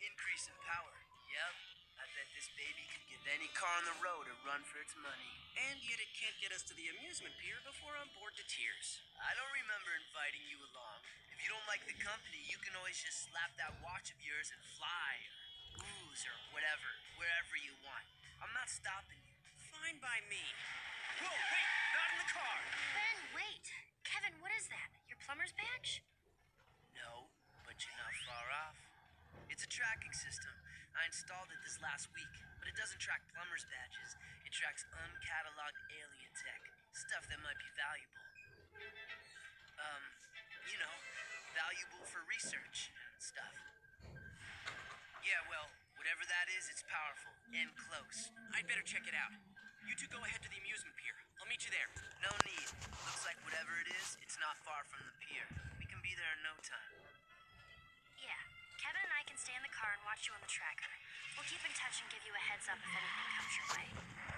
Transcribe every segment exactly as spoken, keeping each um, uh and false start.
Increase in power. Yep. I bet this baby could give any car on the road a run for its money. And yet it can't get us to the amusement pier before I'm bored to tears. I don't remember inviting you along. If you don't like the company, you can always just slap that watch of yours and fly, or ooze, or whatever, wherever you want. I'm not stopping you. Fine by me. Whoa, wait! Not in the car! Ben, wait. Kevin, what is that? Your plumber's badge? No, but you're not far off. It's a tracking system. I installed it this last week, but it doesn't track plumber's badges. It tracks uncatalogued alien tech, stuff that might be valuable. Um, you know, valuable for research and stuff. Yeah, well, whatever that is, it's powerful and close. I'd better check it out. You two go ahead to the amusement pier. I'll meet you there. No need. Looks like whatever it is, it's not far from the pier. We can be there in no time. Yeah. Kevin and I can stay in the car and watch you on the tracker. We'll keep in touch and give you a heads up if anything comes your way.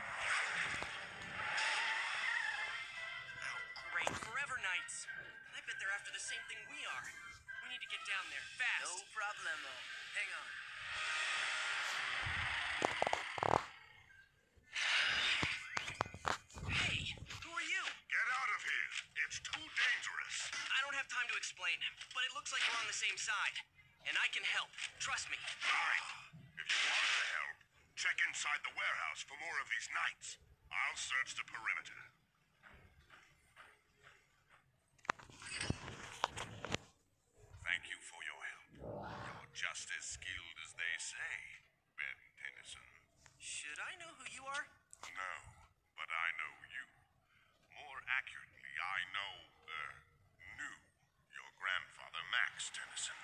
Oh, great. Forever Nights. I bet they're after the same thing we are. We need to get down there, fast. No problemo. Hang on. Hey, who are you? Get out of here. It's too dangerous. I don't have time to explain, but it looks like we're on the same side. And I can help. Trust me. Fine. If you want to help, check inside the warehouse for more of these knights. I'll search the perimeter. Thank you for your help. You're just as skilled as they say, Ben Tennyson. Should I know who you are? No, but I know you. More accurately, I know, uh, knew your grandfather, Max Tennyson.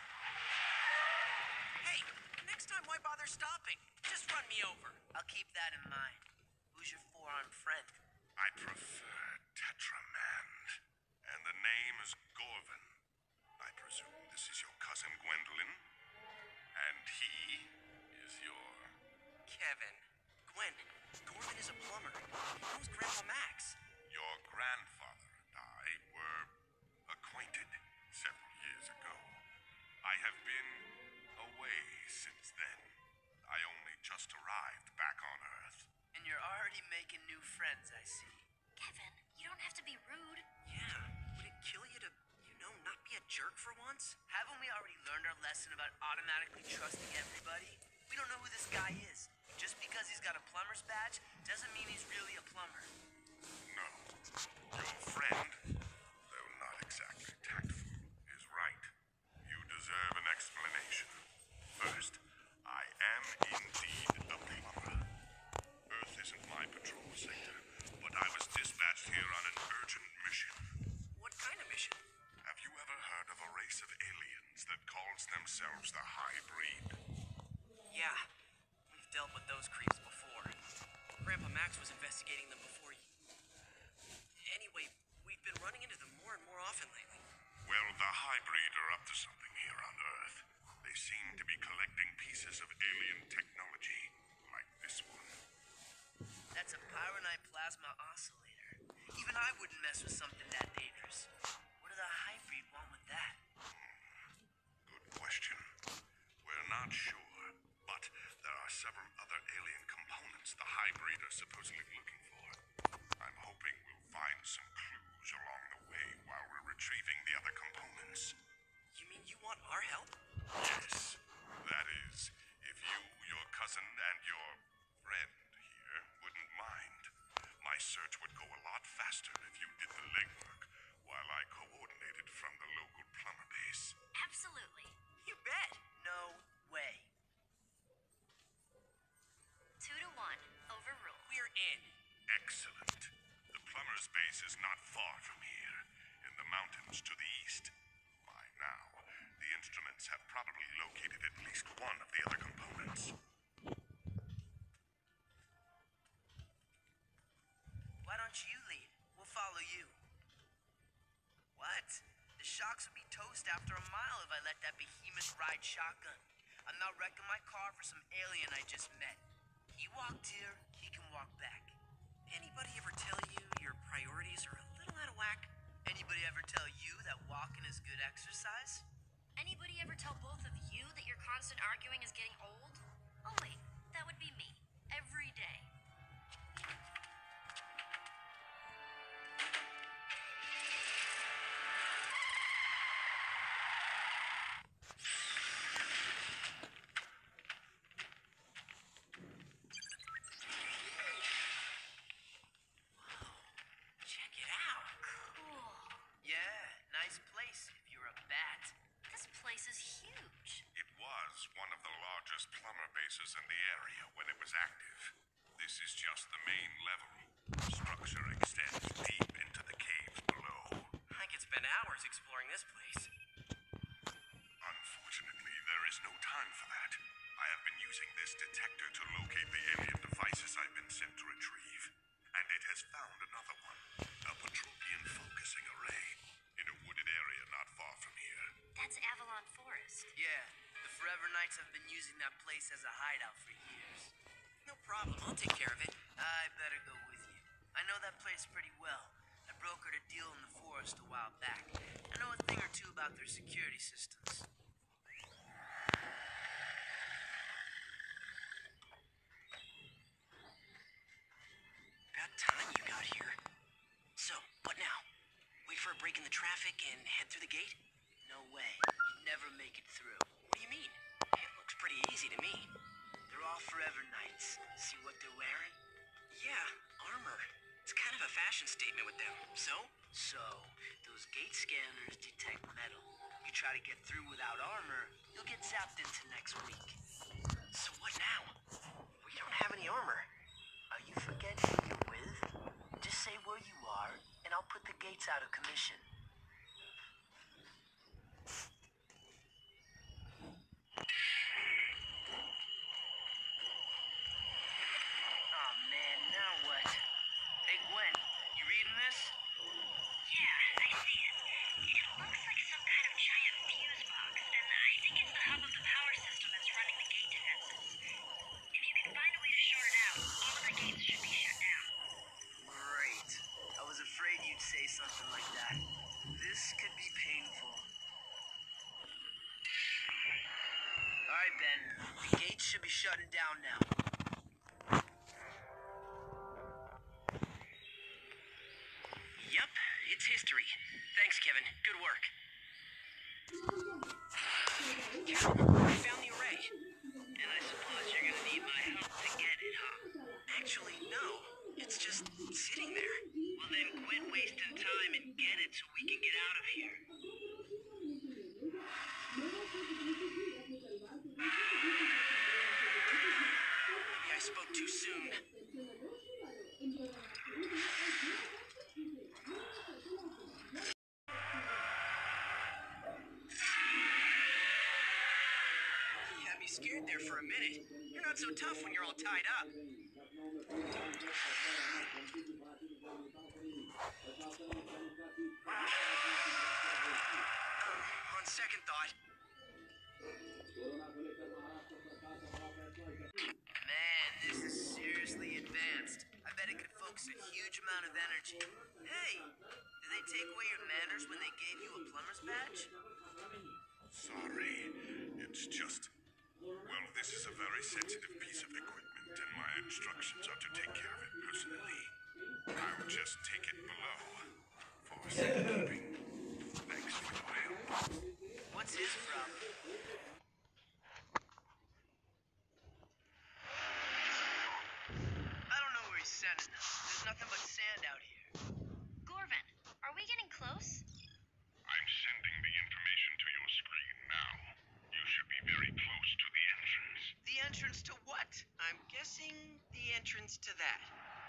Hey, next time why bother stopping? Just run me over. I'll keep that in mind. Who's your four-armed friend? I prefer Tetramand, and the name is Gorvin. I presume this is your cousin Gwendolyn, and he is your... Kevin. Gwen. Gorman is a plumber. He knows Grandpa Max. Your grandfather and I were acquainted several years ago. I have been away since then. I only just arrived back on Earth. And you're already making new friends, I see. Kevin, you don't have to be rude. Yeah. Would it kill you to, you know, not be a jerk for once? Haven't we already learned our lesson about automatically trusting everybody? We don't know who this guy is. Just because he's got a plumber's badge doesn't mean he's really a plumber. No. Your friend, though not exactly tactful, is right. You deserve an explanation. First, I am indeed a plumber. Earth isn't my patrol sector, but I was dispatched here on an urgent mission. What kind of mission? Have you ever heard of a race of aliens that calls themselves the High Breed? Yeah. We've dealt with those creeps before. Grandpa Max was investigating them before you. Anyway, we've been running into them more and more often lately. Well, the High Breed are up to something here on Earth. They seem to be collecting pieces of alien technology, like this one. That's a Pyronite plasma oscillator. Even I wouldn't mess with something that dangerous. What do the hybrid want with that? Good question. We're not sure, but there are several other alien components the High Breed are supposedly looking for. I'm hoping we'll find some clues along the way while we're retrieving the other components. You mean you want our help? Yes, that is, if you, your cousin, and your friend here wouldn't mind. My search would go a lot faster if you did the legwork while I coordinated from the local plumber base. Absolutely. You bet. No way. Two to one. Overruled. We're in. Excellent. The plumber's base is not far from here, in the mountains to the east. By now, the instruments have probably located at least one of the other components. Why don't you lead? We'll follow you. What? The shocks would be toast after a mile if I let that behemoth ride shotgun. I'm not wrecking my car for some alien I just met. He walked here, he can walk back. Anybody ever tell you your priorities are a little out of whack? Anybody ever tell you that walking is good exercise? Anybody ever tell both of you that you're constant arguing is getting old? Oh wait, that would be me. Every day. Check it out. Cool. Yeah, nice place if you're a bat. This place is huge. It was one of the largest plumber bases in the area when it was active. This is just the main level. The structure extends deep into the caves below. I could spend hours exploring this place. Unfortunately, there is no time for that. I have been using this detector to locate the alien devices I've been sent to retrieve. And it has found another one. A Patropian focusing array. In a wooded area not far from here. That's Avalon Forest. Yeah, the Forever Knights have been using that place as a hideout for years. No problem, I'll take care of it. I better go with you. I know that place pretty well. I brokered a deal in the forest a while back. I know a thing or two about their security systems. About time you got here. So, what now? Wait for a break in the traffic and head through the gate? No way. You'd never make it through. What do you mean? It looks pretty easy to me. They're all Forever Knights. See what they're wearing? Yeah, armor. It's kind of a fashion statement with them. So? So, those gate scanners detect metal. You try to get through without armor, you'll get zapped into next week. So what now? We don't have any armor. Are you forgetting who you're with? Just say where you are, and I'll put the gates out of commission. Oh man, now what? Hey Gwen, you reading this? Yeah, I see it. It looks like some kind of giant fuse box, and I think it's the hub of the power system that's running the gate defenses. If you can find a way to short it out, all of the gates should be shut down. Great. I was afraid you'd say something like that. This could be painful. Alright, Ben. The gates should be shutting down now. Yup, it's history. Thanks, Kevin. Good work. Kevin, I found the array. And I suppose you're gonna need my help to get it, huh? Actually, no. It's just sitting there. Well then quit wasting time and get it so we can get out of here. Maybe I spoke too soon. You had me scared there for a minute. You're not so tough when you're all tied up. On second thought, Man, this is seriously advanced. I bet it could focus a huge amount of energy. Hey, did they take away your manners when they gave you a plumber's badge? Sorry. It's just. Well, this is a very sensitive piece of equipment, and my instructions are to take care of it personally. I'll just take it below for safekeeping. Thanks for your help. What's his problem? I don't know where he's sending us. There's nothing but sand out here. Gorvin, are we getting close? I'm sending the information to your screen now. You should be very close to the entrance. The entrance to what? I'm guessing the entrance to that.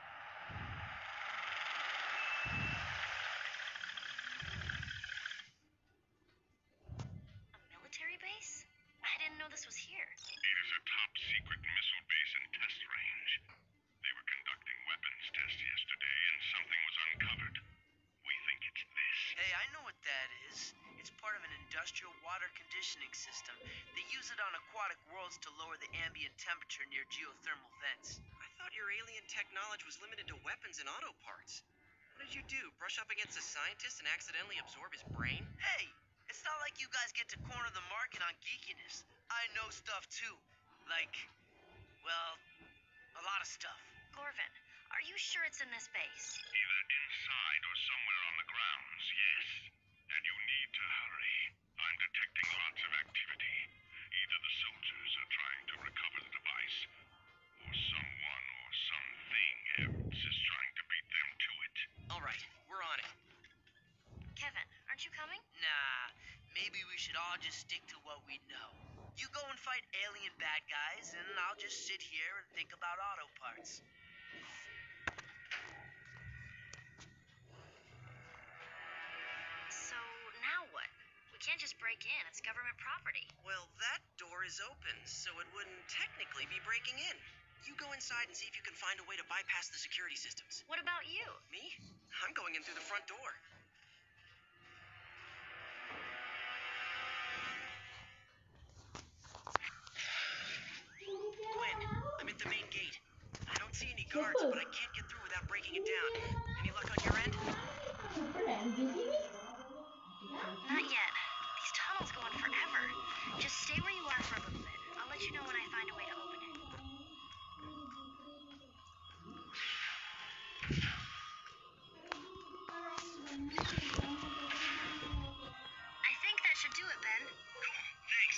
A military base? I didn't know this was here. It is a top secret missile base and test range. They were conducting weapons tests yesterday and something was uncovered. We think it's this. Hey, I know what that is. It's part of an industrial water conditioning system. They use it on aquatic worlds to lower the ambient temperature near geothermal vents. I thought your alien tech knowledge was limited to weapons and auto parts. What did you do? Brush up against a scientist and accidentally absorb his brain? Hey, it's not like you guys get to corner the market on geekiness. I know stuff too. Like, well, a lot of stuff. Gorvin, are you sure it's in this base? Either inside or somewhere on the grounds, yes. And you need to hurry. I'm detecting lots of activity. Either the soldiers are trying to recover the device, or someone or something else is trying to beat them to it. All right, we're on it. Kevin, aren't you coming? Nah, maybe we should all just stick to what we know. You go and fight alien bad guys, and I'll just sit here and think about auto parts. So now what? We can't just break in. It's government property. Well, that door is open, so it wouldn't technically be breaking in. You go inside and see if you can find a way to bypass the security systems. What about you? Me? I'm going in through the front door. Gwen, I'm at the main gate. I don't see any guards, but I can't get through without breaking it down. Any luck on your end? Not yet. These tunnels go on forever. Just stay where you are for a little bit. I'll let you know when I find a way to open it. I think that should do it, Ben. Thanks.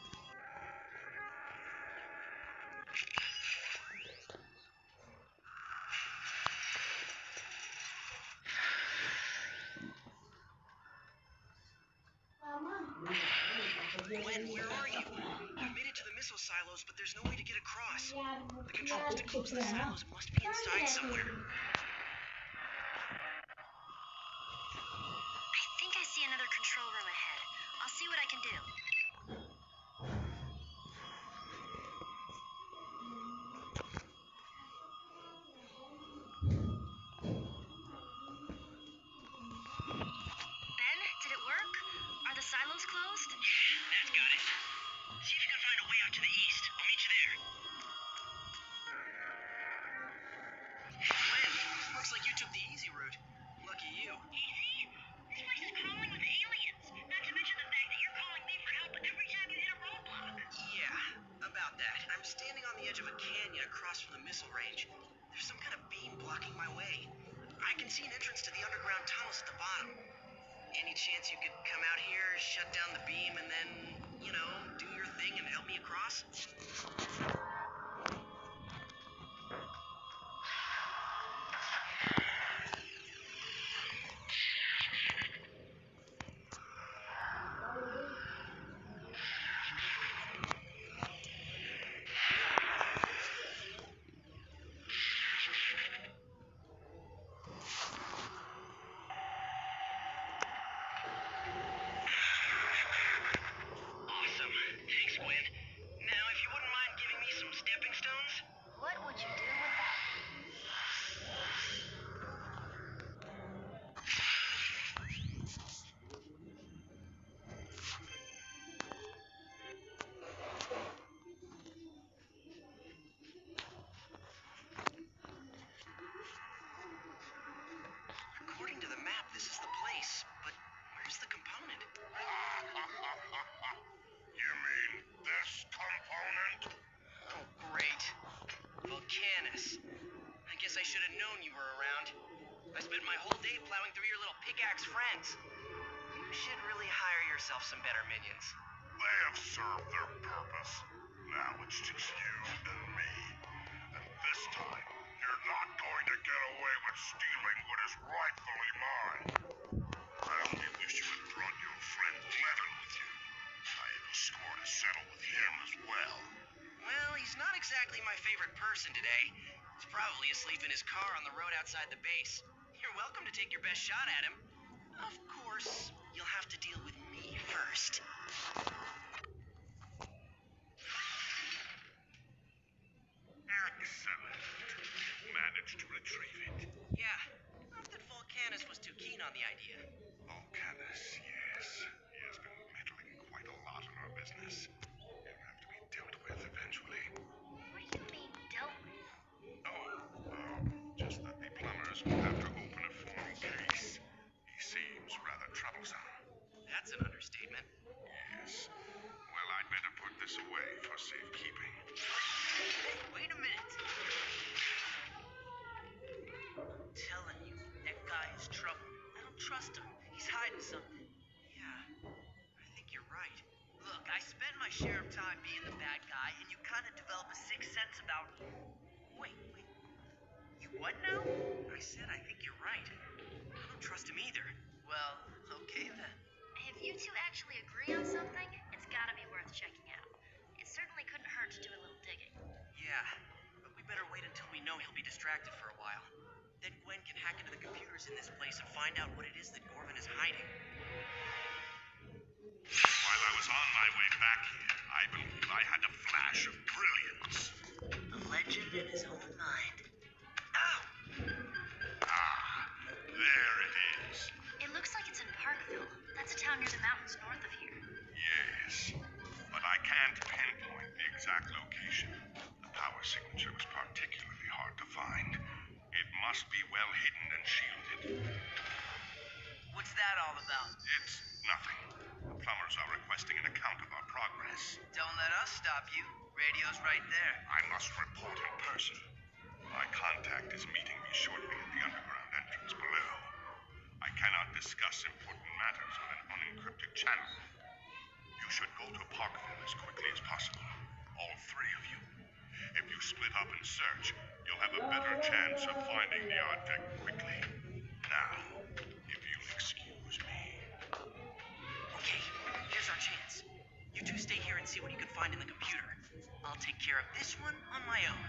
Gwen, where are you? I've made it to the missile silos, but there's no way to get across. The controls to close the silos must be inside somewhere. I think I see another control room ahead. I'll see what I can do. Ben, did it work? Are the silos closed? That's got it. See if you can find a way out to the east. I'll meet you there. Gwen, looks like you took the easy route. Lucky you. Easy? This place is crawling with aliens. Not to mention the fact that you're calling me for help every time you hit a roadblock. Yeah, about that. I'm standing on the edge of a canyon across from the missile range. There's some kind of beam blocking my way. I can see an entrance to the underground tunnels at the bottom. Any chance you could come out here, shut down the beam, and then, you know, do your thing and help me across? Awesome. Thanks, Gwen. Now, if you wouldn't mind giving me some stepping stones? What would you do with that? According to the map, this is the place, but where's the component? You mean this component? Oh, great. Volcanus. I guess I should have known you were around. I spent my whole day plowing through your little pickaxe friends. You should really hire yourself some better minions. They have served their purpose. Now it's just you and me. And this time, you're not going to get away with stealing what is rightfully mine. I only wish you had brought your friend Levin with you. I have a score to settle with him as well. Well, he's not exactly my favorite person today. He's probably asleep in his car on the road outside the base. You're welcome to take your best shot at him. Of course, you'll have to deal with me first. Excellent. Managed to retrieve it. Yeah, not that Volcanus was too keen on the idea. Volcanus, yes. He has been meddling quite a lot in our business. He'll have to be dealt with eventually. What do you mean, dealt with? Oh, uh, just that the plumbers will have to open a formal case. He seems rather troublesome. That's an understatement. Yes. Well, I'd better put this away. away for safekeeping. Wait a minute. I'm telling you, that guy is trouble. I don't trust him. He's hiding something. Yeah, I think you're right. Look, I spent my share of time being the bad guy, and you kind of develop a sixth sense about... Wait, wait. You what now? I said I think you're right. I don't trust him either. Well, okay then. If you two actually agree on something, it's gotta be worth checking out. It certainly couldn't hurt to do a little digging. Yeah, but we better wait until we know he'll be distracted for a while. Then Gwen can hack into the computers in this place and find out what it is that Gorvin is hiding. While I was on my way back here, I believe I had a flash of brilliance. A legend in his own mind. Ow! Ah, there it is. It looks like it's in Parkville. That's a town near the mountains north of here. Yes, but I can't pinpoint the exact location. The power signature was particularly hard to find. It must be well hidden and shielded. What's that all about? It's nothing. The plumbers are requesting an account of our progress. Don't let us stop you. Radio's right there. I must report in person. My contact is meeting me shortly at the underground entrance below. I cannot discuss important matters on an unencrypted channel. You should go to Parkville as quickly as possible. All three of you. If you split up and search, you'll have a better chance of finding the object quickly. Now, if you'll excuse me. Okay, here's our chance. You two stay here and see what you can find in the computer. I'll take care of this one on my own.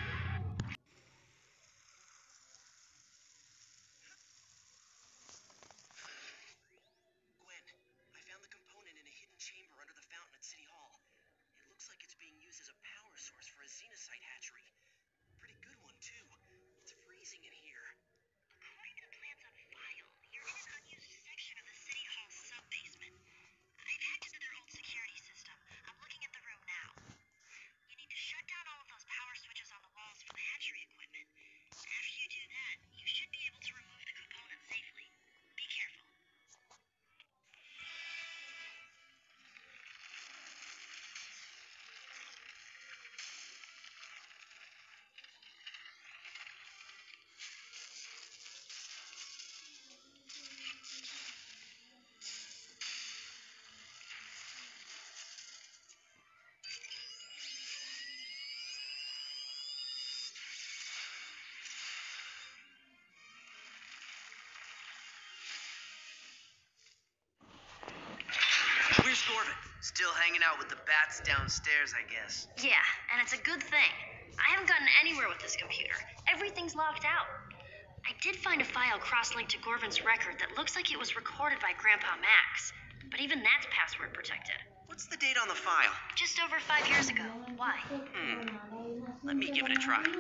Gwen, I found the component in a hidden chamber under the fountain at City Hall. It looks like it's being used as a power source for a xenosite hatchery. Pretty good one, too. It's freezing in here. According to the plans on file, you're in an unused section of the City Hall sub-basement. I've hacked into their old security system. I'm looking at the room now. You need to shut down all of those power switches on the walls for the hatchery equipment. After you do that, you should be able to remove the component safely. Be careful. Where's Gorvin? Still hanging out with the bats downstairs, I guess. Yeah, and it's a good thing. I haven't gotten anywhere with this computer. Everything's locked out. I did find a file cross-linked to Gorvin's record that looks like it was recorded by Grandpa Max, but even that's password protected. What's the date on the file? Just over five years ago. Why? Hmm. Let me give it a try. I've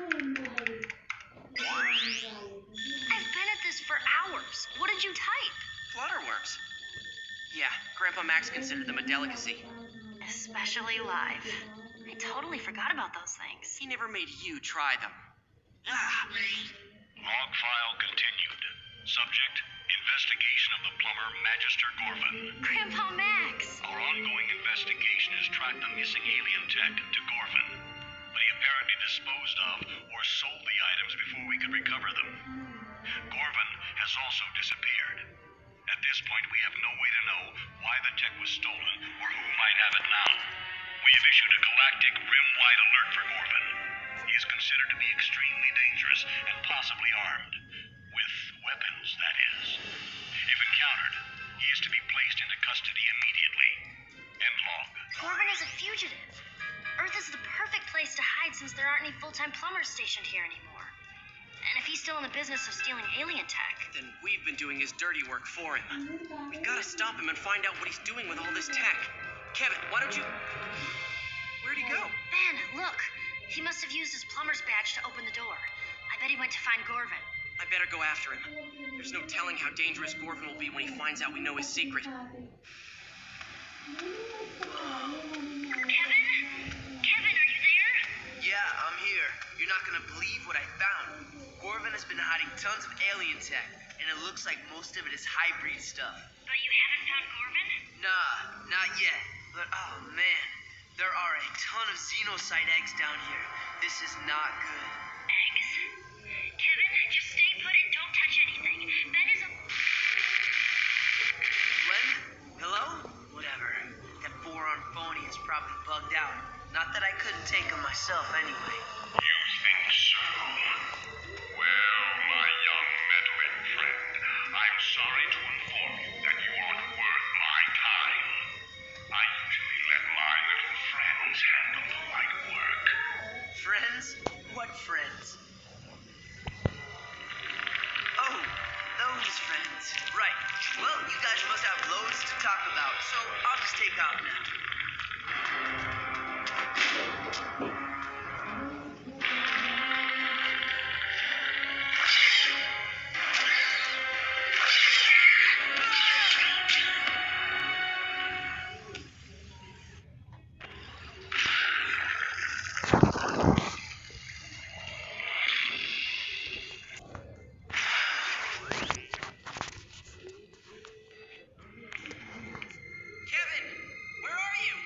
been at this for hours. What did you type? Flutterworms. Yeah, Grandpa Max considered them a delicacy. Especially live. I totally forgot about those things. He never made you try them. Ah! Log file continued. Subject, investigation of the plumber Magister Gorvin. Grandpa Max! Our ongoing investigation has tracked the missing alien tech to Gorvin, but he apparently disposed of or sold the items before we could recover them. Gorvin has also disappeared. At this point, we have no way to know why the tech was stolen or who might have it now. We have issued a galactic rim-wide alert for Gorvin. He is considered to be extremely dangerous and possibly armed. With weapons, that is. If encountered, he is to be placed into custody immediately. End log. Gorvin is a fugitive. Earth is the perfect place to hide since there aren't any full-time plumbers stationed here anymore. And if he's still in the business of stealing alien tech... Then we've been doing his dirty work for him. We've got to stop him and find out what he's doing with all this tech. Kevin, why don't you... Where'd he go? Ben, look! He must have used his plumber's badge to open the door. I bet he went to find Gorvin. I better go after him. There's no telling how dangerous Gorvin will be when he finds out we know his secret. Kevin? Kevin, are you there? Yeah, I'm here. You're not gonna believe what I found. Gorvin has been hiding tons of alien tech, and it looks like most of it is hybrid stuff. But you haven't found Gorvin? Nah, not yet. But oh man, There are a ton of xenocyte eggs down here. This is not good. Eggs? Kevin, just stay put and don't touch anything. Ben is a... Glenn? Hello? Whatever. That four-armed phony is probably bugged out. Not that I couldn't take him myself anyway. You think so? Well, my young meddling friend, I'm sorry to inform you that you aren't worth my time. I usually let my little friends handle the light work. Friends? What friends? Oh, those friends. Right. Well, you guys must have loads to talk about, so I'll just take off now. Kevin, where are you?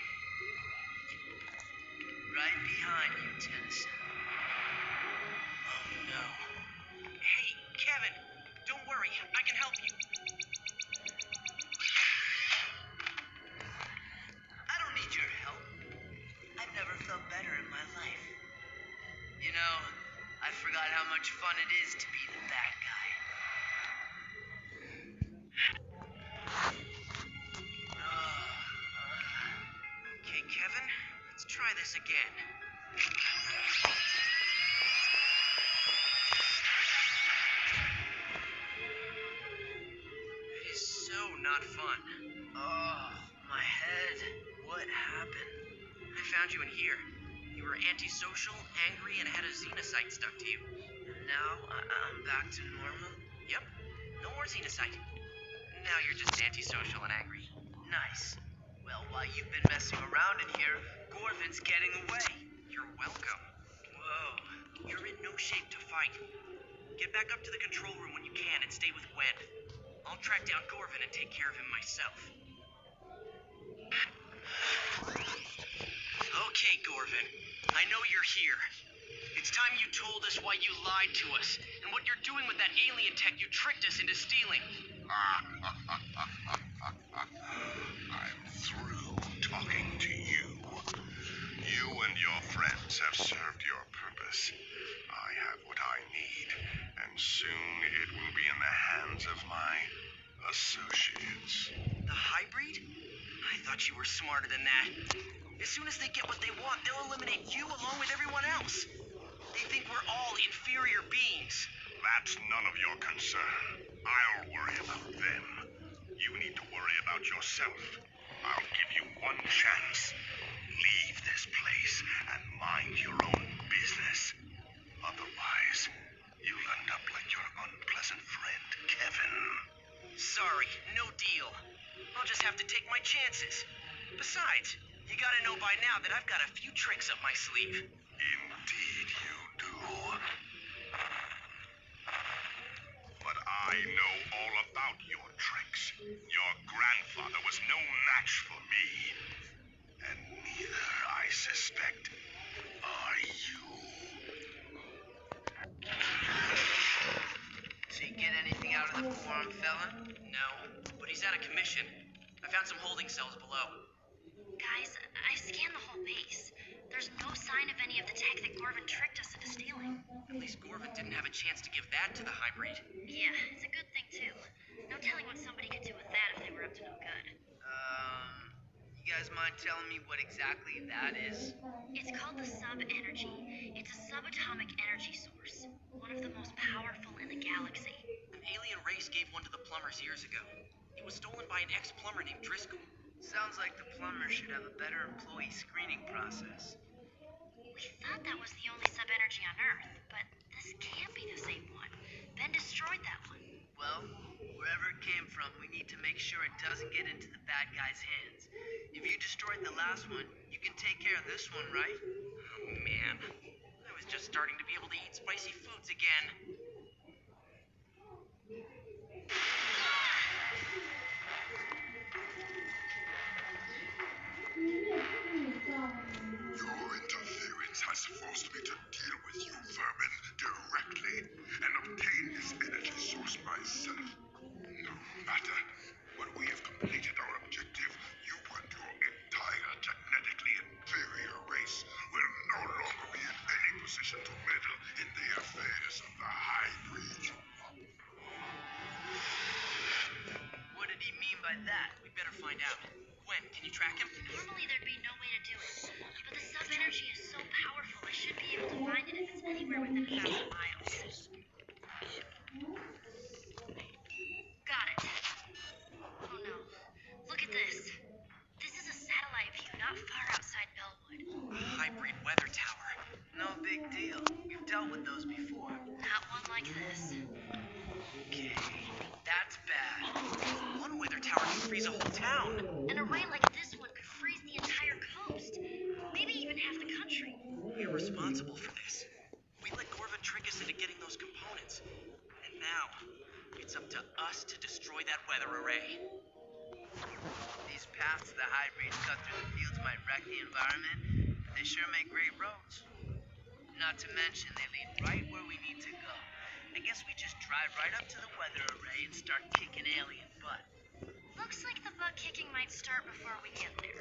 Right behind you, Tennyson. Oh, no. Hey, Kevin, don't worry. I can help you. I don't need your help. I've never felt better in my life. You know, I forgot how much fun it is to be the bad guy. Okay, Kevin, let's try this again. It is so not fun. Oh, my head. What happened? I found you in here. You were antisocial, angry, and had a xenocyte stuck to you. And now I- I'm back to normal? Yep, no more xenocyte. Now you're just antisocial and angry. Nice. Well, while you've been messing around in here, Gorvin's getting away. You're welcome. Whoa. You're in no shape to fight. Get back up to the control room when you can and stay with Gwen. I'll track down Gorvin and take care of him myself. Okay, Gorvin. I know you're here. It's time you told us why you lied to us and what you're doing with that alien tech you tricked us into stealing. I'm through talking to you. You and your friends have served your purpose. I have what I need, and soon it will be in the hands of my associates. The hybrid? I thought you were smarter than that. As soon as they get what they want, they'll eliminate you along with everyone else. They think we're all inferior beings. That's none of your concern. I'll worry about them. You need to worry about yourself. I'll give you one chance. Leave this place and mind your own business. Otherwise, you'll end up like your unpleasant friend, Kevin. Sorry, no deal. I'll just have to take my chances. Besides, you gotta know by now that I've got a few tricks up my sleeve. Indeed you do. But I know all about your tricks. Your grandfather was no match for me. And neither, I suspect, are you. So you get anything out of the four-armed felon? No, but he's out of commission. I found some holding cells below. Guys, I scanned the whole base. There's no sign of any of the tech that Gorvin tricked us into stealing. At least Gorvin didn't have a chance to give that to the hybrid. Yeah, it's a good thing, too. No telling what somebody could do with that if they were up to no good. Um, you guys mind telling me what exactly that is? It's called the sub-energy. It's a subatomic energy source. One of the most powerful in the galaxy. An alien race gave one to the plumbers years ago. It was stolen by an ex-plumber named Driscoll. Sounds like the plumber should have a better employee screening process. We thought that was the only sub-energy on Earth, but this can't be the same one. Ben destroyed that one. Well, wherever it came from, we need to make sure it doesn't get into the bad guy's hands. If you destroyed the last one, you can take care of this one, right? Oh, man. I was just starting to be able to eat spicy foods again. track him? Normally there'd be no way to do it, but the sub-energy is so powerful I should be able to find it if it's anywhere within a thousand miles. Got it. Oh no. Look at this. This is a satellite view not far outside Bellwood. A hybrid weather tower. No big deal. We've dealt with those before. Not one like this. Okay, that's bad. One weather tower can freeze a whole town. An array like this one could freeze the entire coast. Maybe even half the country. We're responsible for this. We let Gorvin trick us into getting those components. And now, it's up to us to destroy that weather array. These paths the hybrids cut through the fields might wreck the environment, but they sure make great roads. Not to mention they lead right where we need to go. I guess we just drive right up to the weather array and start kicking alien butt. Looks like the butt kicking might start before we get there.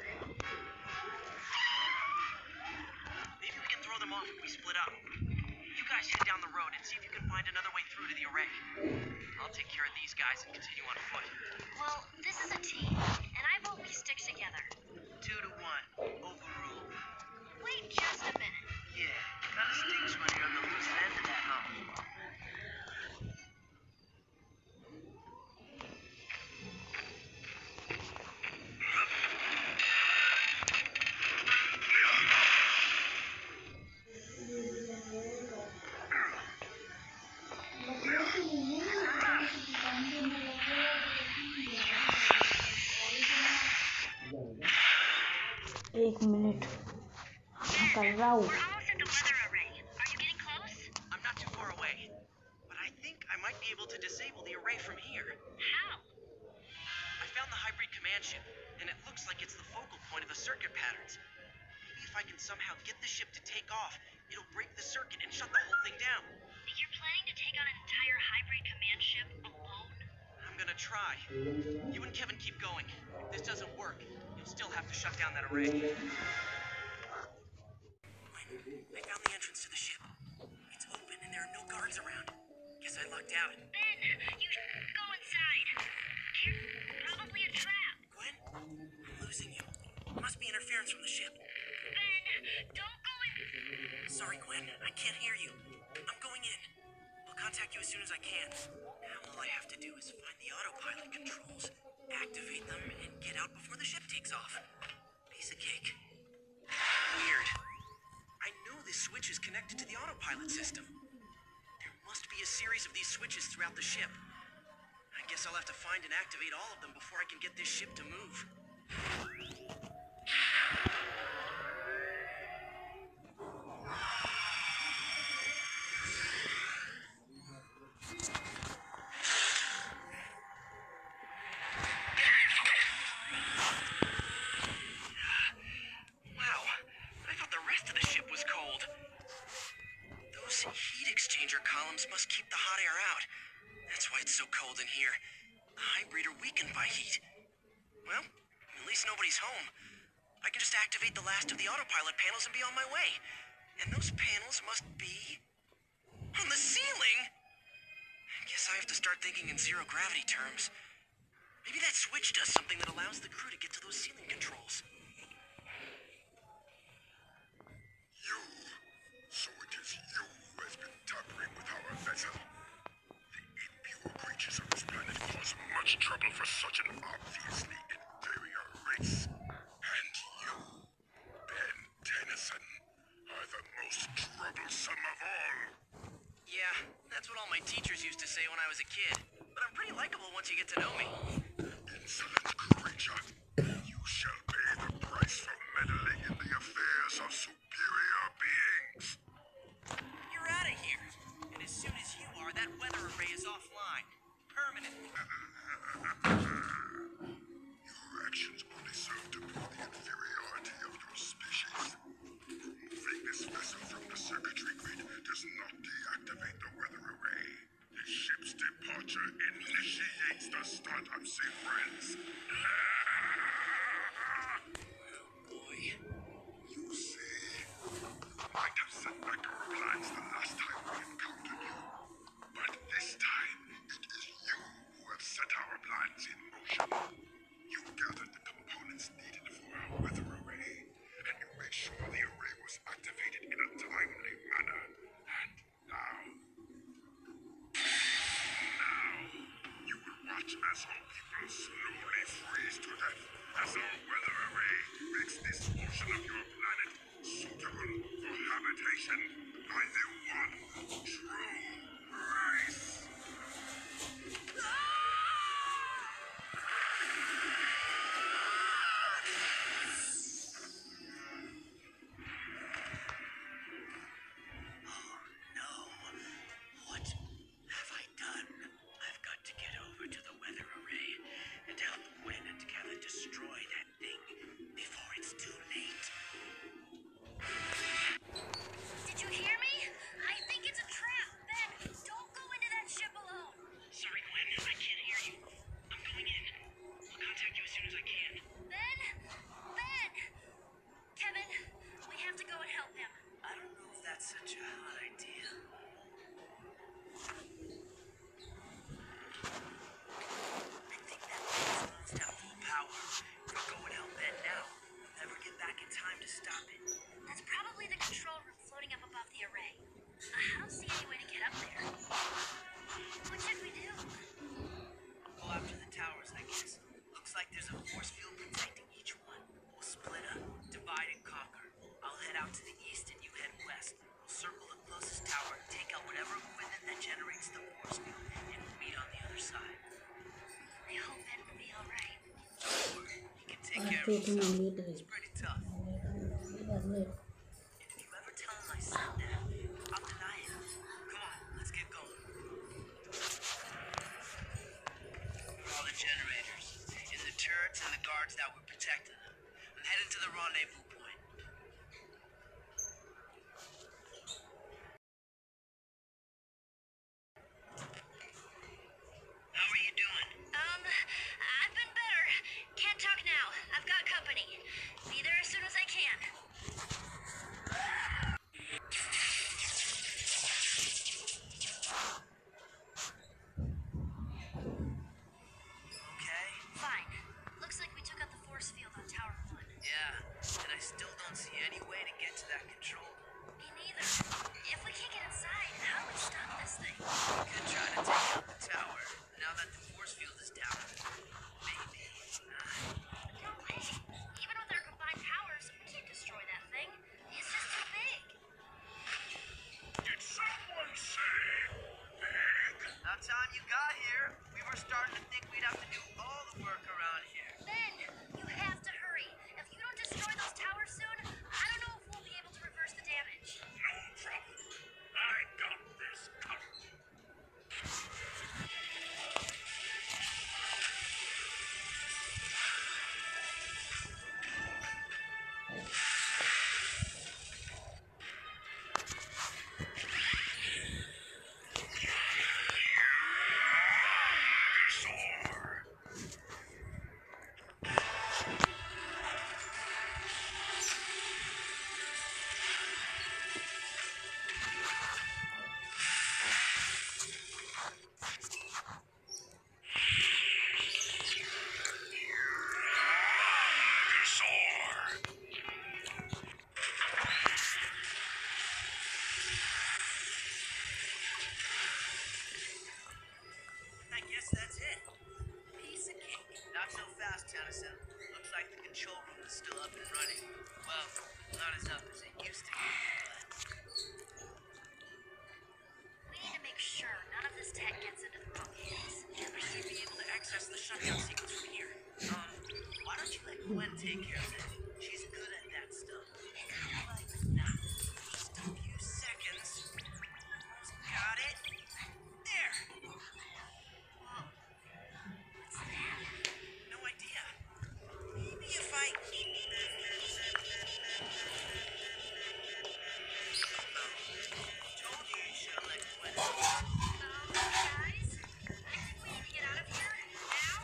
Maybe we can throw them off if we split up. You guys head down the road and see if you can find another way through to the array. I'll take care of these guys and continue on foot. Well, this is a team, and I vote we stick together. Two to one. Overruled. Wait just a minute. Yeah, kinda stinks when you're on the loose end of that hump. एक मिनट कर रहा हूँ. We're almost at the weather array. Are you getting close? I'm not too far away, but I think I might be able to disable the array from here. How? I found the hybrid command ship, and it looks like it's the focal point of the circuit patterns. Maybe if I can somehow get the ship to take off, it'll break the circuit and shut the whole thing down. You're planning to take on an entire hybrid command ship alone? I'm gonna try. You and Kevin keep going. If this doesn't work, you'll still have to shut down that array. Wait, I found the entrance to the ship. It's open and there are no guards around. Guess I lucked out. Ben, you should go inside. There's probably a trap. Gwen, I'm losing you. Must be interference from the ship. Ben, don't go in. Sorry, Gwen. I can't hear you. I'm going in. I'll contact you as soon as I can. Now all I have to do is find the autopilot controls, activate them, and get out before the ship takes off. Piece of cake. Weird. I know this switch is connected to the autopilot system. There must be a series of these switches throughout the ship. I guess I'll have to find and activate all of them before I can get this ship to move. Wow, I thought the rest of the ship was cold. Those heat exchanger columns must keep the hot air out. That's why it's so cold in here. The hybrid are weakened by heat. Well, at least nobody's home. I can just activate the last of the autopilot panels and be on my way. And those panels must be on the ceiling. I guess I have to start thinking in zero gravity terms. Maybe that switch does something that allows the crew to get to those ceiling controls. You. So it is you who has been tampering with our vessel. The impure creatures of this planet cause much trouble for such an obviously inferior race. And you, Ben Tennyson, are the most troublesome of all. Yeah, that's what all my teachers used to say when I was a kid. But I'm pretty likable once you get to know me. Insolent creature, you shall pay the price for meddling in the affairs of superior beings. You're out of here. And as soon as you are, that weather array is offline. Permanently. Your actions only serve to prove the inferiority of your species. Removing this vessel from the circuitry grid does not deactivate the weather array. The ship's departure initiates the start of sequence. Boy. You see, nation by the one true race. No. What have I done? I've got to get over to the weather array and help Gwen and Kevin destroy that thing before it's too late. Did you hear me? I think it's a trap. Ben, don't go into that ship alone. Sorry, Gwen, I can't hear you. I'm going in. I'll contact you as soon as I can. Ben? Ben! Kevin, we have to go and help him. I don't know if that's such a hot idea. I think that thing's almost out full power. If we go and help Ben now, we'll never get back in time to stop it. That's probably the control room floating up above the array. I don't see any way to get up there. What should we do? Go after the towers, I guess. Looks like there's a force field protecting each one. We'll split up, divide and conquer. I'll head out to the east and you head west. We'll circle the closest tower, take out whatever equipment that generates the force field, and we'll meet on the other side. I hope Ben will be alright. Don't worry, he can take Ah, care of itu himself. mandi He's pretty tough. dari And if you ever tell him I said that, I'll deny it. Come on, let's get going. For all the generators, and the turrets and the guards that were protecting them. I'm heading to the rendezvous point. How are you doing? Um, I've been better. Can't talk now. I've got company. Be there as soon as I can. Okay? Fine. Looks like we took out the force field on Tower one. Yeah, and I still don't see any way to get to that control. Me neither. If we can't get inside, how do we stop this thing? We could try to take out the tower, now that the force field is down. Maybe. Nah. No way. Even with our combined powers, we can't destroy that thing. It's just too big. Did someone say big? About time you got here. We were starting to think we'd have to do all the work around here. Ben, you have to hurry. If you don't destroy those towers soon, I don't know if we'll be able to reverse the damage. No problem. I got this covered. Soar. Soar. I guess that's it. Piece of cake. Not so fast, Tennyson. Looks like the control room is still up and running. Well, not as up as it used to be, We need to make sure none of this tech gets into the wrong hands. I should be able to access the shutdown sequence from here. but, um, why don't you let Gwen take care of it? She's good at that stuff. Now, just a few seconds. Almost got it. There. What's that? No idea. Maybe if I... Told you you should have let Gwen. Um, guys? I think we need to get out of here. Now?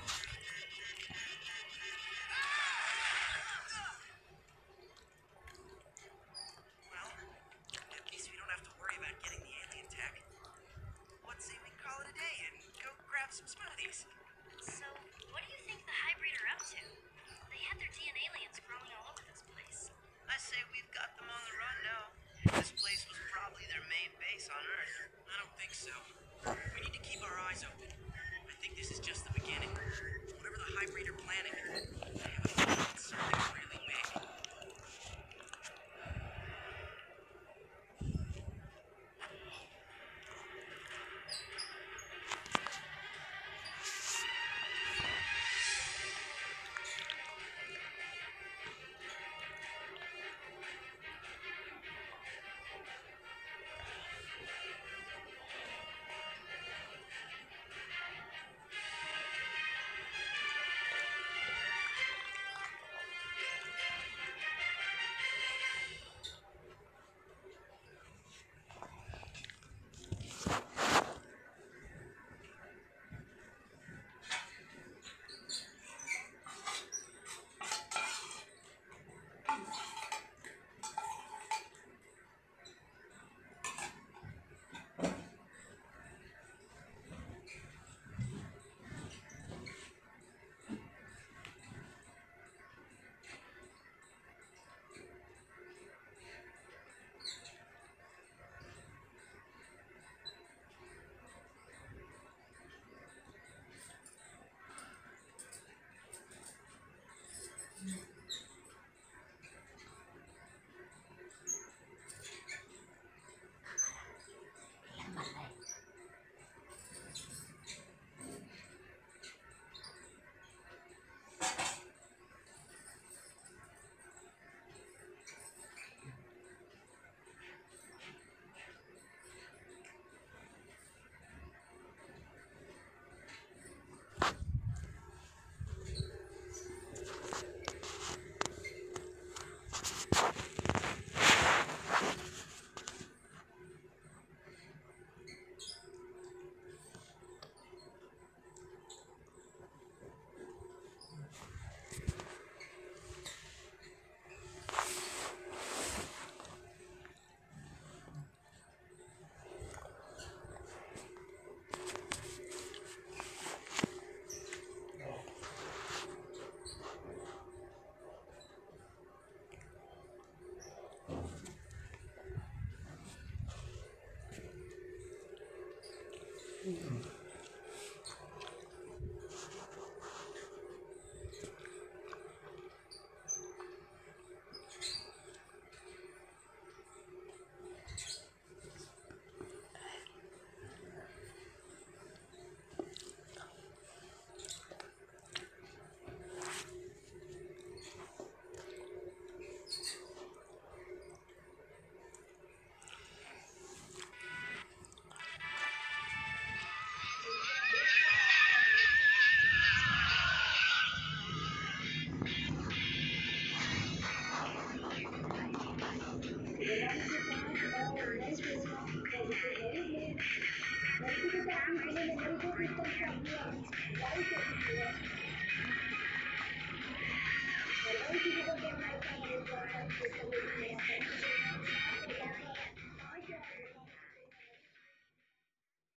Well, at least we don't have to worry about getting the alien tech. What say we call it a day and go grab some smoothies? So, what do you think the hybrid are up to? They had their D N A aliens growing all over this place. I say we've got them on the run now. This place was probably their main base on Earth. I don't think so. We need to keep our eyes open. I think this is just the beginning. Whatever the hybrid are planning, I have a feeling it's something really big. Thank you.